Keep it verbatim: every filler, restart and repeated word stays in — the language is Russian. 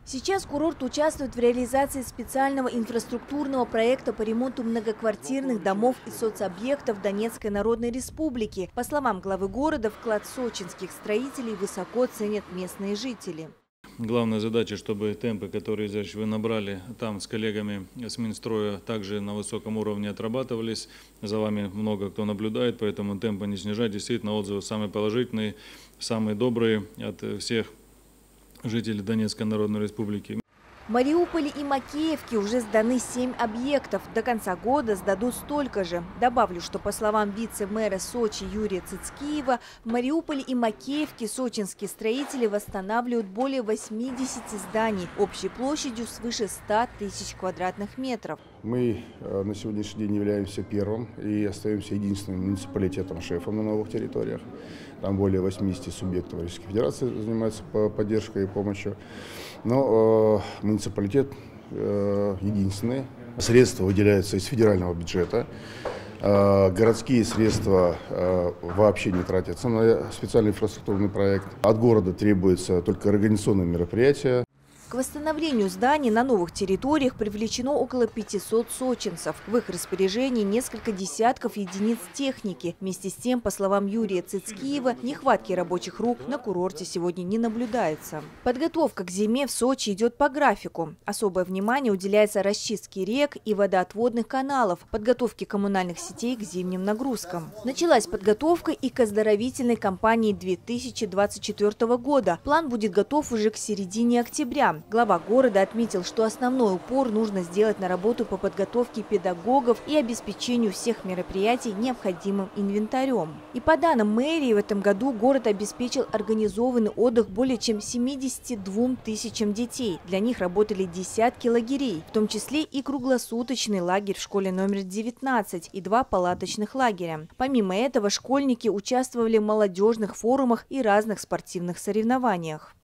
Сейчас курорт участвует в реализации специального инфраструктурного проекта по ремонту многоквартирных домов и соцобъектов Донецкой Народной Республики. По словам главы города, вклад сочинских строителей высоко ценят местные жители. Главная задача, чтобы темпы, которые здесь вы набрали там с коллегами с Минстроя, также на высоком уровне отрабатывались. За вами много кто наблюдает, поэтому темпы не снижать. Действительно, отзывы самые положительные, самые добрые от всех жителей Донецкой Народной Республики. В Мариуполе и Макеевке уже сданы семь объектов. До конца года сдадут столько же. Добавлю, что по словам вице-мэра Сочи Юрия Цицкиева, в Мариуполе и Макеевке сочинские строители восстанавливают более восьмидесяти зданий общей площадью свыше ста тысяч квадратных метров. Мы на сегодняшний день являемся первым и остаемся единственным муниципалитетом-шефом на новых территориях. Там более восьмидесяти субъектов Российской Федерации занимаются поддержкой и помощью. Но э, муниципалитет э, единственный. Средства выделяются из федерального бюджета. Э, городские средства э, вообще не тратятся на специальный инфраструктурный проект. От города требуется только организационные мероприятия. К восстановлению зданий на новых территориях привлечено около пятисот сочинцев. В их распоряжении несколько десятков единиц техники. Вместе с тем, по словам Юрия Цицкиева, нехватки рабочих рук на курорте сегодня не наблюдается. Подготовка к зиме в Сочи идет по графику. Особое внимание уделяется расчистке рек и водоотводных каналов, подготовке коммунальных сетей к зимним нагрузкам. Началась подготовка и к оздоровительной кампании две тысячи двадцать четвёртого года. План будет готов уже к середине октября. Глава города отметил, что основной упор нужно сделать на работу по подготовке педагогов и обеспечению всех мероприятий необходимым инвентарем. И по данным мэрии, в этом году город обеспечил организованный отдых более чем семидесяти двум тысячам детей. Для них работали десятки лагерей, в том числе и круглосуточный лагерь в школе номер девятнадцать и два палаточных лагеря. Помимо этого, школьники участвовали в молодежных форумах и разных спортивных соревнованиях.